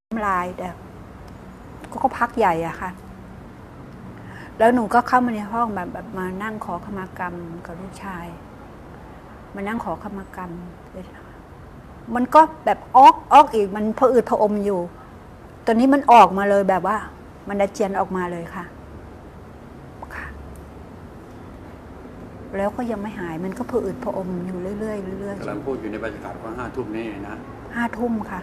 น้ำลายแต่ก็พักใหญ่อะค่ะแล้วหนูก็เข้ามาในห้องแบบมานั่งขอขมากรรมกับลูกชายมานั่งขอขมากรรมมันก็แบบออกอีกมันพออืดพออมอยู่ตอนนี้มันออกมาเลยแบบว่ามันอาเจียนออกมาเลยค่ะแล้วก็ยังไม่หายมันก็พออืดพออมอยู่เรื่อยๆเรื่อยๆกำลังพูดอยู่ในบรรยากาศของ5 ทุ่มนี่นะ 5 ทุ่มค่ะ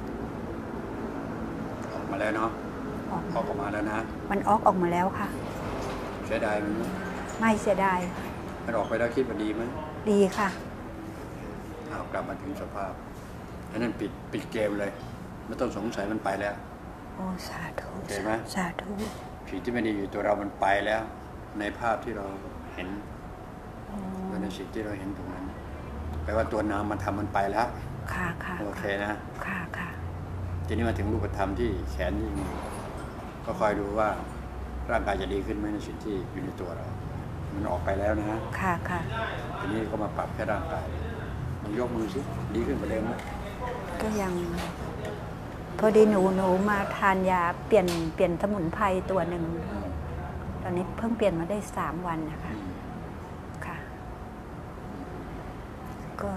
ออกมาแล้วเนาะออกมาแล้วนะมันออกมาแล้วค่ะเสียดายมันไม่เสียดายมันออกไปแล้วคิดว่าดีไหมดีค่ะเอากลับมาถึงสภาพอันนั้นปิดเกมเลยไม่ต้องสงสัยมันไปแล้วโอ้สาธุเห็นไหมสาธุผีที่ไม่ดีอยู่ตัวเรามันไปแล้วในภาพที่เราเห็นในสิ่งที่เราเห็นตรงนั้นแปลว่าตัวนามมันทำมันไปแล้วค่ะค่ะโอเคนะค่ะค่ะทีนี้มาถึงรูปธรรมที่แขนที่มือก็คอยดูว่าร่างกายจะดีขึ้นไหมในสิ่งที่อยู่ในตัวเรามันออกไปแล้วนะค่ะค่ะทีนี้ก็มาปรับแค่ร่างกายมันยกมือสิดีขึ้นกว่าเดิมไหมก็ยังพอดีหนูมาทานยาเปลี่ยนสมุนไพรตัวหนึ่งตอนนี้เพิ่งเปลี่ยนมาได้3 วันนะคะค่ะก็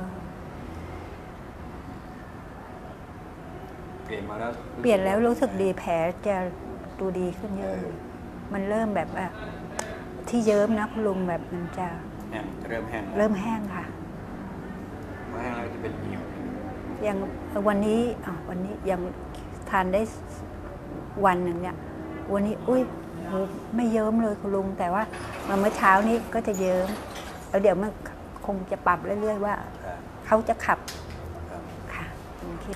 เปลี่ยนมาแล้วเปลี่ยนแล้วรู้สึกดีแผลจะดูดีขึ้นเยอะมันเริ่มแบบที่เยิ้มนะคุณลุงแบบมันจะเริ่มแห้งค่ะเมื่อแห้งแล้วจะเป็นเหี่ยวยังวันนี้ยังทานได้วันหนึ่งเนี่ยวันนี้อุ้ยไม่เยิ้มเลยคุณลุงแต่ว่าเมื่อเช้านี้ก็จะเยิ้มแล้วเดี๋ยวมันคงจะปรับเรื่อยๆว่าเขาจะขับค่ะผมคิด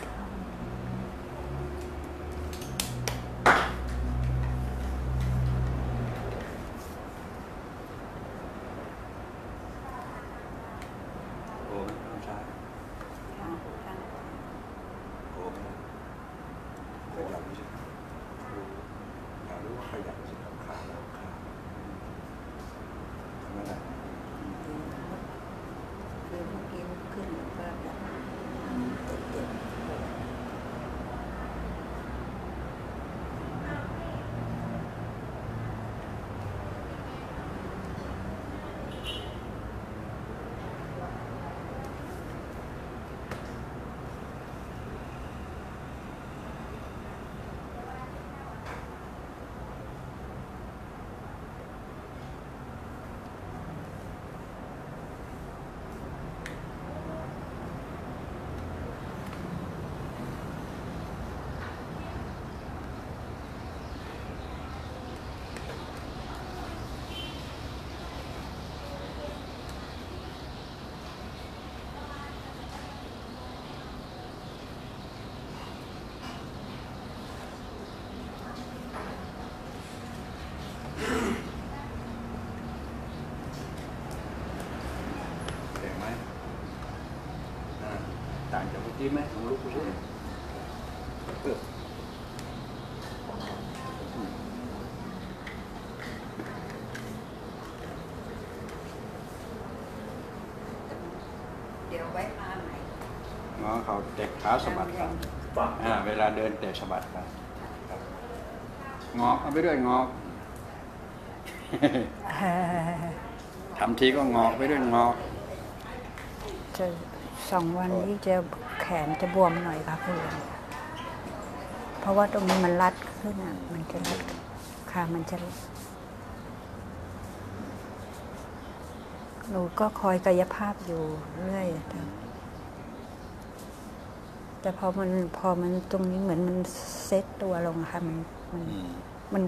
ต่างจากเมื่อกี้ไหมลองลุกไปสิเดี๋ยวไว้มาใหม่งอเขาเตะขาสะบัดครับเวลาเดินเตะสะบัดครับงอเอาไปด้วยงอทำทีก็งอไปด้วยงอจะ2 วันนี้จะแขนจะบวมหน่อยค่ะคุณเพราะว่าตรงนี้มันรัดขึ้นมันจะรัดค่ะมันจะหนูก็คอยกายภาพอยู่เรื่อยแต่พอมันตรงนี้เหมือนมันเซ็ตตัวลงค่ะมัน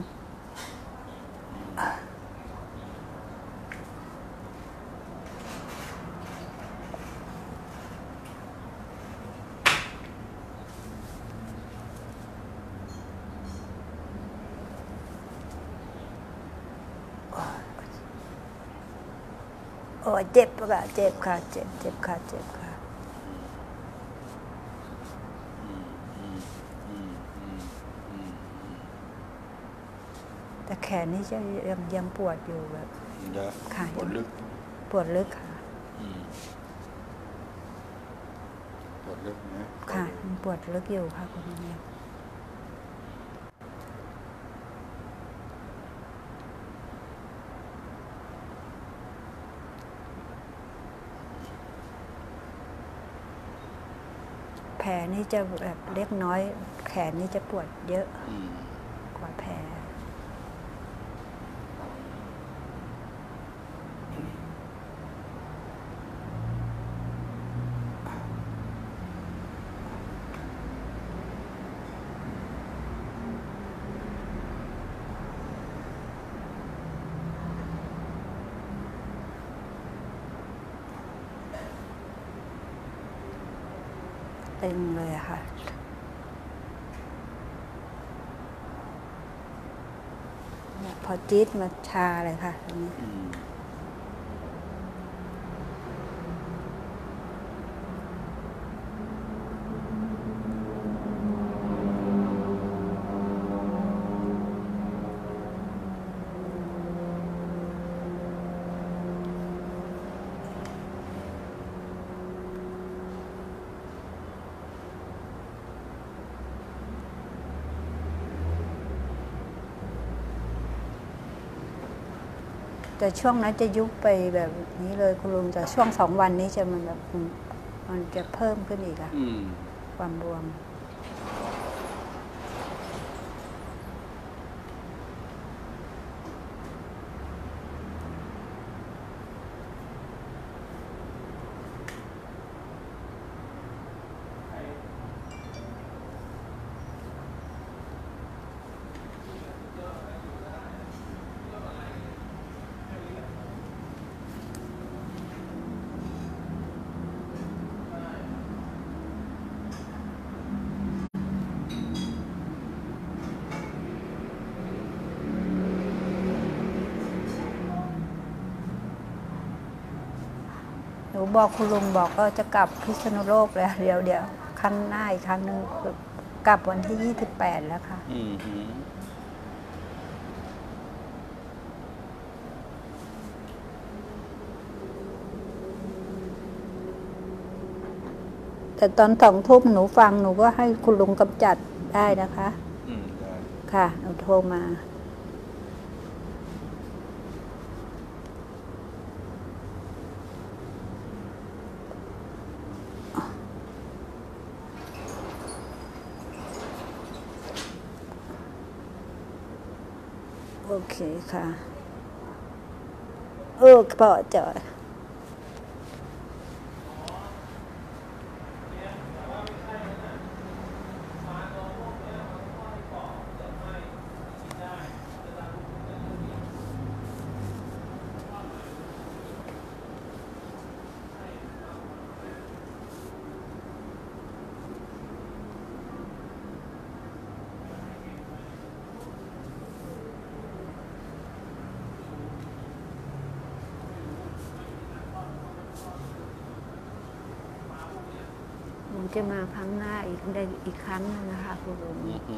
โอ้เจ็บค่ะเจ็บค่ะเจ็บค่ะแต่แขนนี่จะยังปวดอยู่แบบค่ะปวดลึกค่ะปวดลึกนะค่ะมันปวดลึกอยู่ค่ะคุณแม่ผลนี่จะแบบเล็กน้อย แขนนี่จะปวดเยอะกว่าแผลตึงเลยอะค่ะพอจี๊ดมาชาเลยค่ะตรงนี้แต่ช่วงนั้นจะยุบไปแบบนี้เลยคุณลุงแต่ช่วง2 วันนี้จะมันแบบมันจะเพิ่มขึ้นอีกอะความบวมหนูบอกคุณลุงบอกก็จะกลับพิษณุโลกแล้วเดี๋ยวครั้งหน้าอีกครั้งนึงกลับวันที่28แล้วค่ะแต่ตอน2 ทุ่มหนูฟังหนูก็ให้คุณลุงกำจัดได้นะคะได้ค่ะหนูโทรมาโอเคค่ะพอจอดมันจะมาครั้งหน้าอีกครั้งนึงนะคะคุณลุง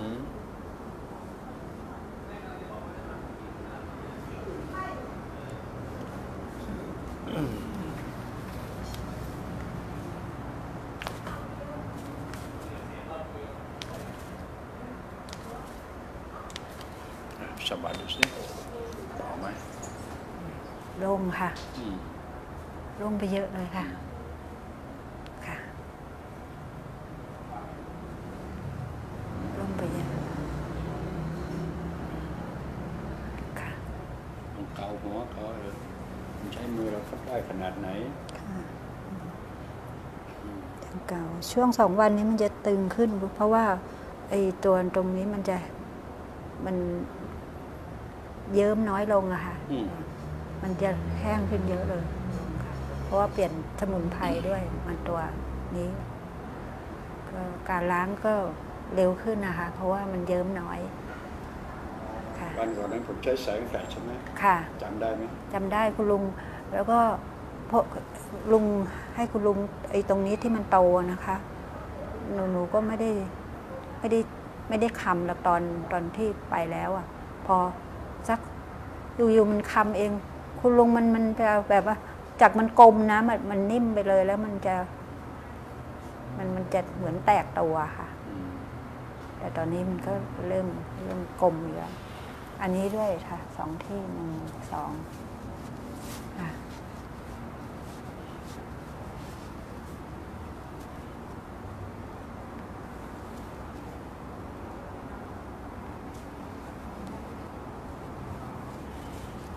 สบายดูสิต่อไหมโล่งค่ะโล่งไปเยอะเลยค่ะค่ะโล่งไปเยอะค่ะเกาหัวเขาใช้มือเราคัดได้ขนาดไหนเก่าช่วง2 วันนี้มันจะตึงขึ้นเพราะว่าไอ้ตัวตรงนี้มันเยิ้มน้อยลงอะค่ะมันจะแห้งขึ้นเยอะเลยเพราะว่าเปลี่ยนสมุนไพรด้วยมันตัวนี้ก็การล้างก็เร็วขึ้นนะคะเพราะว่ามันเยิ้มน้อยค่ะวันก่อนนั้นผมใช้แสงแฟลชใช่ไหมค่ะจำได้ไหมจำได้คุณลุงแล้วก็พอลุงให้คุณลุงไอ้ตรงนี้ที่มันโตนะคะหนูก็ไม่ได้คำแล้วตอนที่ไปแล้วอ่ะพอสักอยู่มันคำเองคุณลุงมันจะแบบว่าจากมันกลมนะมันนิ่มไปเลยแล้วมันจะเหมือนแตกตัวค่ะแต่ตอนนี้มันก็เริ่มกลมอยู่แล้วอันนี้ด้วยค่ะ2 ที่1 2ค่ะ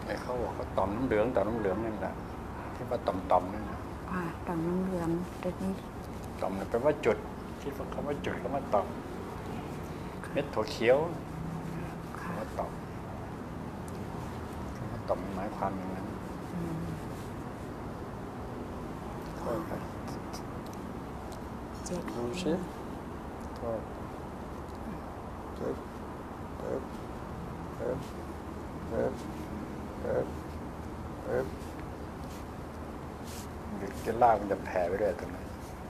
ไอ้เขาบอกเขาต่อมน้ำเหลืองนั่นแหละที่ว่าต่อมนั่นนะต่อมน้ำเหลืองตอนนี้ต่อมแปลว่าจุดที่คำว่าจุดคำว่าต่อมเม็ดถั่วเขียวคำว่าต่อมหมายความอย่างนั้นโทษครับ 7 ดูสิโทษเติบเติบเติบเติบเติบเติบหรือจะลากมันจะแผ่ไปเรื่อยตรงนั้น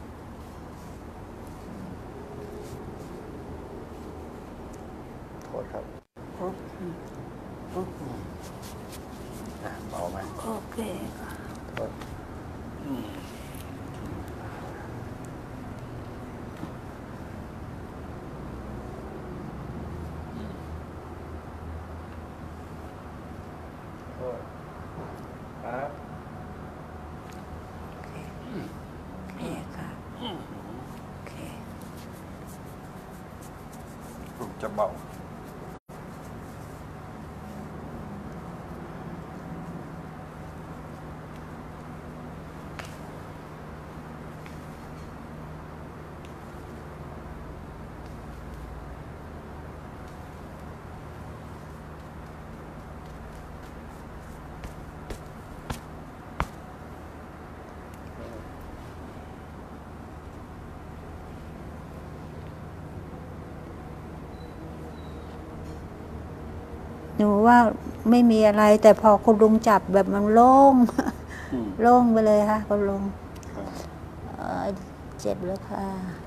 โทษครับเบาไหมโอเคโทษครับโอเคค่ะโอเคลูกจะเบาหนูว่าไม่มีอะไรแต่พอคุณลุงจับแบบมันโล่ง โล่งไปเลยค่ะคุณลุงเจ็บแล้วค่ะ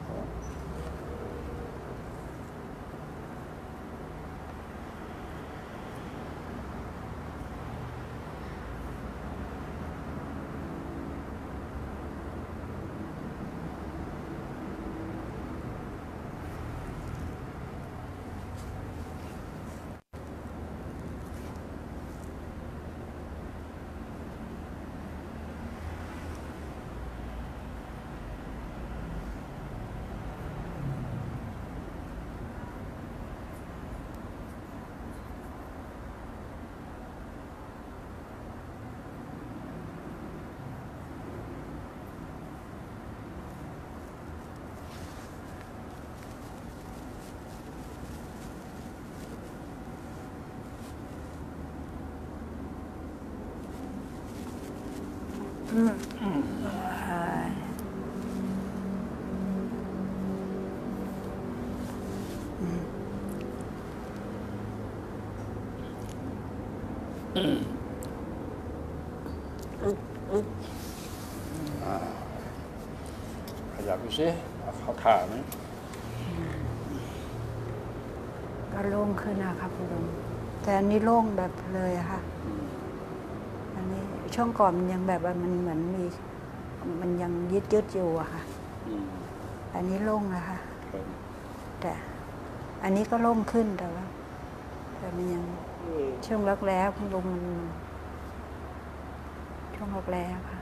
ขยับดูสิเขาถ่าไหมก็โล่งขึ้นนะคะคุณลุงแต่อันนี้โล่งแบบเลยอะค่ะอันนี้ช่วงก่อนมันยังแบบว่ามันเหมือนมีมันยังยืดอยู่อะค่ะอันนี้โล่งนะคะแต่อันนี้ก็โล่งขึ้นแต่ว่าแต่มันยังช่วงแรกแล้วคุณลุงมันช่วงแรกแล้วค่ะ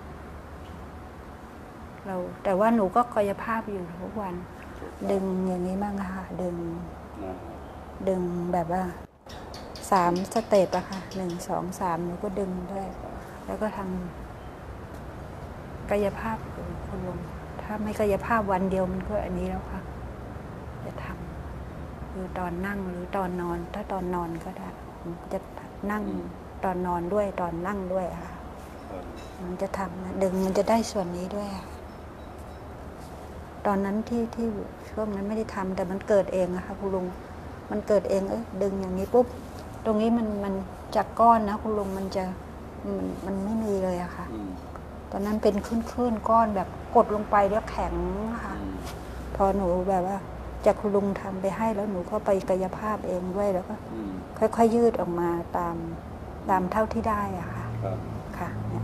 แต่ว่าหนูก็กายภาพอยู่ทุกวันดึงอย่างนี้บ้างค่ะดึงแบบว่า3 สเต็ปอะค่ะ1 2 3หนูก็ดึงด้วยแล้วก็ทำกายภาพคุณลุงถ้าไม่กายภาพวันเดียวมันก็อันนี้แล้วค่ะจะทำคือตอนนั่งหรือตอนนอนถ้าตอนนอนก็ได้จะนั่งตอนนอนด้วยตอนนั่งด้วยค่ะมันจะทำนะดึงมันจะได้ส่วนนี้ด้วยค่ะตอนนั้นที่ช่วงนั้นไม่ได้ทำแต่มันเกิดเองอะค่ะคุณลุงมันเกิดเองดึงอย่างนี้ปุ๊บตรงนี้มันจากก้อนนะคุณลุงมันไม่มีเลยอะค่ะตอนนั้นเป็นคลื่นก้อนแบบกดลงไปแล้วแข็งค่ะพอหนูแบบว่าจากคุณลุงทำไปให้แล้วหนูก็ไปกายภาพเองด้วยแล้วก็ค่อยๆยืดออกมาตามเท่าที่ได้อะค่ะค่ะเนี่ย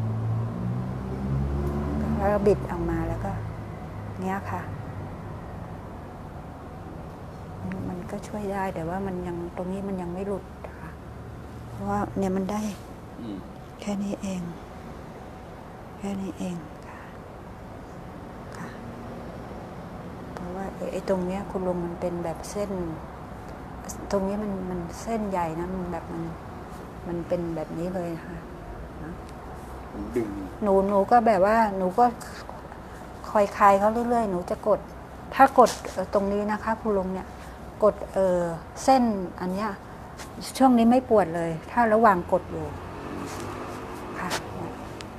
แล้วก็บิดออกมาแล้วก็เนี้ยค่ะมันก็ช่วยได้แต่ว่ามันยังตรงนี้มันยังไม่หลุดค่ะเพราะว่าเนี่ยมันได้แค่นี้เองค่ะค่ะเพราะว่าไอ้ตรงเนี้ยคุณลุงมันเป็นแบบเส้นตรงนี้มันเส้นใหญ่นะมันแบบมันเป็นแบบนี้เลยค่ะดึงหนูก็แบบว่าหนูก็คอยคลายเขาเรื่อยๆหนูจะกด ถ้ากดตรงนี้นะคะคุณลุงเนี่ยกดเส้นอันเนี้ยช่วงนี้ไม่ปวดเลย ถ้าระหว่างกดอยู่ค่ะเนี่ย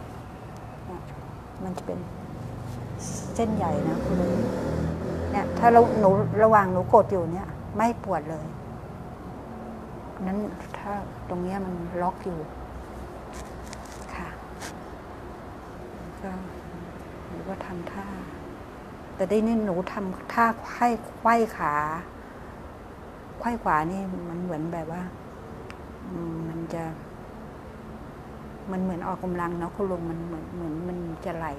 มันจะเป็นเส้นใหญ่นะคุณลุงเนี่ยถ้าหนูระหว่างหนูกดอยู่เนี่ยไม่ปวดเลยนั้นถ้าตรงเนี้ยมันล็อกอยู่ค่ะก็หนูก็ทำท่าแต่ได้นี่หนูทำท่าไขว้ขาไขว้ขวานี่มันเหมือนแบบว่ามันจะมันเหมือนออกกำลังเนาะคุณลุงมันเหมือนมันจะไหล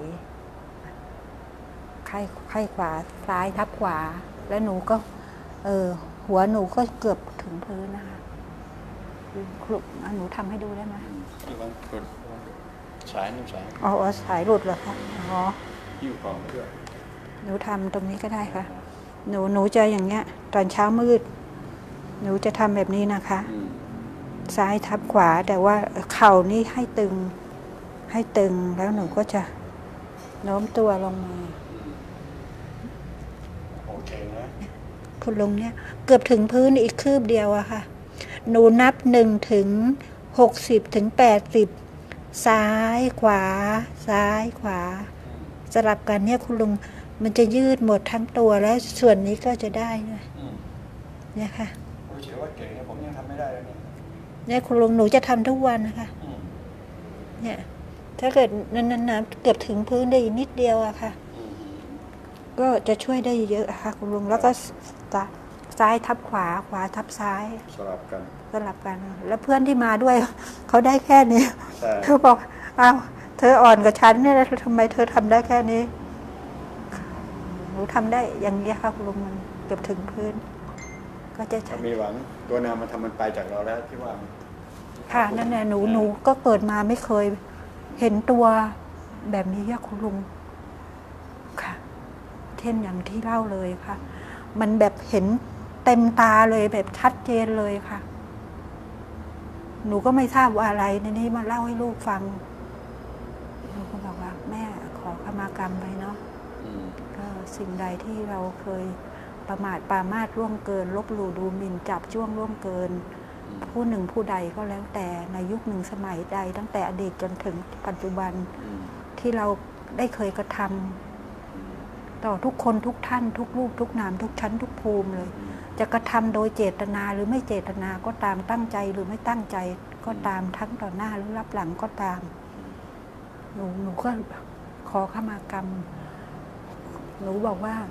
ไขว้ขวาซ้ายทับขวาแล้วหนูก็หัวหนูก็เกือบถึงพื้นนะคะคลุกหนูทำให้ดูได้ไหมสายนึงสายอ๋อสายหลุดเหรอคะอ๋อยิ้วของเพื่อหนูทำตรงนี้ก็ได้ค่ะหนูจะอย่างเงี้ยตอนเช้ามืดหนูจะทำแบบนี้นะคะซ้ายทับขวาแต่ว่าเข่านี่ให้ตึงแล้วหนูก็จะโน้มตัวลงมาโอเคนะคุณลุงเนี่ยเกือบถึงพื้นอีกคืบเดียวอะค่ะหนูนับ1 ถึง 60 ถึง 80ซ้ายขวาซ้ายขวาสลับกันเนี่ยคุณลุงมันจะยืดหมดทั้งตัวแล้วส่วนนี้ก็จะได้ด้วยเนี่ยค่ะรู้สึกว่าเก่งนะผมยังทำไม่ได้เลยเนี่ยคุณลุงหนูจะทำทุกวันนะคะเนี่ยถ้าเกิดนั้นเกือบถึงพื้นได้อีกนิดเดียวอะค่ะก็จะช่วยได้เยอะค่ะคุณลุงแล้วก็ซ้ายทับขวาขวาทับซ้ายสลับกันแล้วเพื่อนที่มาด้วยเขาได้แค่นี้เธอบอกอ้าวเธออ่อนกว่าฉันเนี่ยทำไมเธอทำได้แค่นี้หนูทำได้อย่างนี้ค่ะคุณลุงมันเกือบถึงพื้นก็จะมีหวังตัวนามมันทำมันไปจากเราแล้วที่ว่าค่ะนั่นแหละหนูก็เกิดมาไม่เคยเห็นตัวแบบนี้ค่ะคุณลุงค่ะเช่นอย่างที่เล่าเลยค่ะมันแบบเห็นเต็มตาเลยแบบชัดเจนเลยค่ะหนูก็ไม่ทราบว่าอะไรในนี้มาเล่าให้ลูกฟังหนูก็บอกว่าแม่ขอขมากรรมไปเนาะก็สิ่งใดที่เราเคยประมาทปรามาสร่วงเกินลบหลู่ดูหมิ่นจับจ้วงร่วงเกินผู้หนึ่งผู้ใดก็แล้วแต่ในยุคหนึ่งสมัยใดตั้งแต่อดีตจนถึงปัจจุบันที่เราได้เคยกระทำต่อทุกคนทุกท่านทุกรูปทุกนามทุกชั้นทุกภูมิเลยจะกระทำโดยเจตนาหรือไม่เจตนาก็ตามตั้งใจหรือไม่ตั้งใจก็ตามทั้งต่อหน้าหรือรับหลังก็ตามหนูก็ขอขมากรรมหนูบอกว่า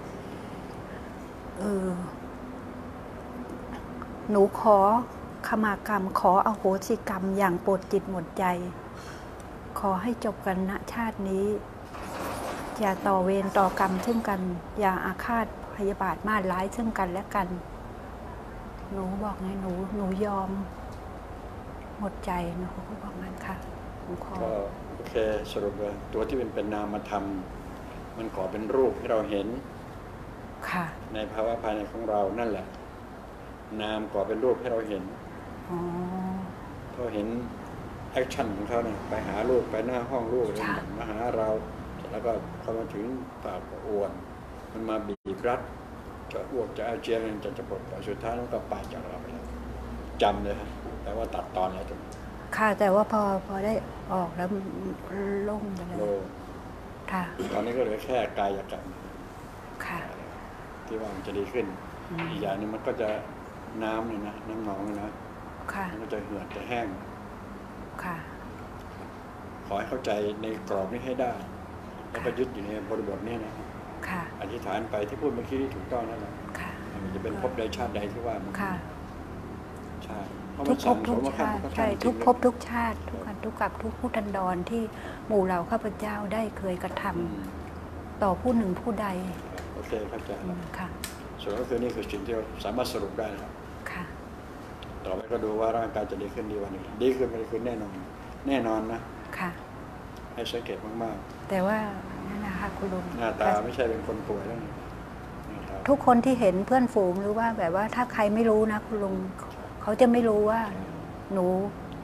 หนูขอขมากรรมขออโหสิกรรมอย่างโปรดจิตหมดใจขอให้จบกันณชาตินี้อย่าต่อเวรต่อกรรมซึ่งกันอย่าอาฆาตพยาบาทมาดร้ายซึ่งกันและกันหนูบอกไงหนูยอมหมดใจหนูก็บอกงั้นค่ะหนูขอก็โอเคสรุปเลยตัวที่เป็นนามธรรมมันก่อเป็นรูปให้เราเห็นในภาวะภายในของเรานั่นแหละนามก่อเป็นรูปให้เราเห็นพอเห็นแอคชั่นของเขาเนี่ยไปหาลูกไปหน้าห้องลูกมาหาเราแล้วก็พอมาถึงปากอ้วนมันมาบีบรัดจะอ้วกจะอาเจียนจะปวดสุดท้ายมันก็ไปจากเราไปแล้วจำเลยฮะแต่ว่าตัดตอนแล้วจนค่ะแต่ว่าพอได้ออกแล้วโล่งไปเลยค่ะตอนนี้ก็เหลือแค่กายกรรมค่ะที่ว่ามันจะดีขึ้นอีกอย่างนึงมันก็จะน้ำเลยนะน้ำหนองเลยนะมันก็จะเหือดจะแห้งค่ะขอให้เข้าใจในกรอบนี้ให้ได้แล้วก็ยึดอยู่ในบริบทนี้นะอธิษฐานไปที่พูดเมื่อกี้ที่ถูกต้องนั่นแหละมันจะเป็นภพใดชาติใดที่ว่ามันใช่ทุกภพทุกชาติใช่ทุกภพทุกชาติทุกกันทุกกับทุกผู้ทันดรที่หมู่เราข้าพเจ้าได้เคยกระทำต่อผู้หนึ่งผู้ใดโอเคเข้าใจค่ะส่วนก็คือนี่คือสิ่งที่เราสามารถสรุปได้แล้วค่ะต่อไปก็ดูว่าร่างกายจะดีขึ้นดีวันนี้ดีขึ้นไม่ดีขึ้นแน่นอนนะค่ะให้สังเกตมากๆแต่ว่านั่นนะคะคุณลุงหน้าตาไม่ใช่เป็นคนป่วยแล้วทุกคนที่เห็นเพื่อนฝูงหรือว่าแบบว่าถ้าใครไม่รู้นะคุณลุงเขาจะไม่รู้ว่าหนู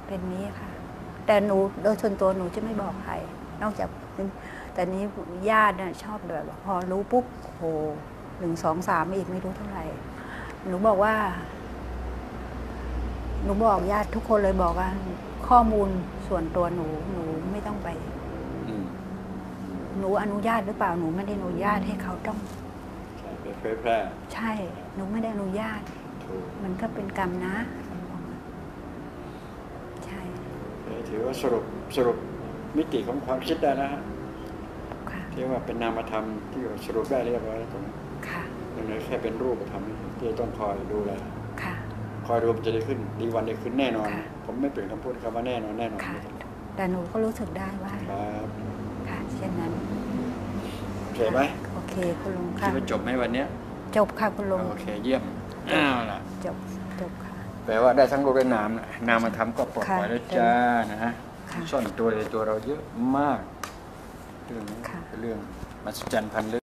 เป็นนี้ค่ะ แต่หนูโดยส่วนตัวหนูจะไม่บอกใคร นอกจากแต่นี้ญาติน่ะชอบแบบพอรู้ปุ๊บโห1 2 3อีกไม่รู้เท่าไหร่ หนูบอกว่า หนูบอกญาติทุกคนเลยบอกว่า ข้อมูลส่วนตัวหนูไม่ต้องไป หนูอนุญาตหรือเปล่าหนูไม่ได้อนุญาตให้เขาต้องไปเผยแพร่ใช่หนูไม่ได้อนุญาตถูกมันก็เป็นกรรมนะใช่ถือว่าสรุปมิติของความคิดได้นะฮะค่ะที่ว่าเป็นนามธรรมที่สรุปได้เรียบร้อยแล้วตรงนี้ค่ะยังไงแค่เป็นรูปธรรมที่ต้องคอยดูแลค่ะคอยดูมันจะได้ขึ้นดีวันได้ขึ้นแน่นอนค่ะผมไม่เปลี่ยนคำพูดคำว่าแน่นอนแน่นอนค่ะ แต่หนูก็รู้สึกได้ว่าครับค่ะ เช่นนั้นโอเคไหมโอเคคุณลุงคิค่ะดว่าจบไหมวันเนี้ยจบค่ะคุณลุงโอเคเยี่ยมอ้าวล่ะจบค่ะแปลว่าได้ทั้งรูปและนามนะนามธรรมก็ปลดปล่อยค่ะแล้วจ้านะฮะค่ะซ่อนตัวในตัวเราเยอะมากเรื่องนี้ค่ะเป็นเรื่องมหัศจรรย์พันลึก